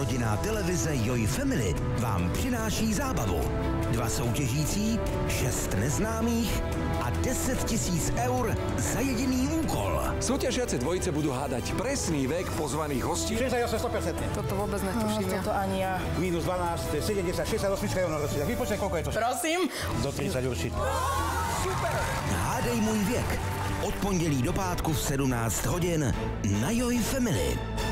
rodinná televize Joj Family vám přináší zábavu. 2 soutěžící, 6 neznámých a 10 000 eur za jediný úkol. Súťažiace dvojice budú hádať presný vek pozvaných hostí. 68%. Toto vôbec netuším. Toto ani ja. Minus 12, to je 70, 68 je ono. Tak vypočte, koľko je to. Prosím. Do 30 určite. Super! Hádej můj věk. Od pondělí do pátku v 17 hodin na Joj Family.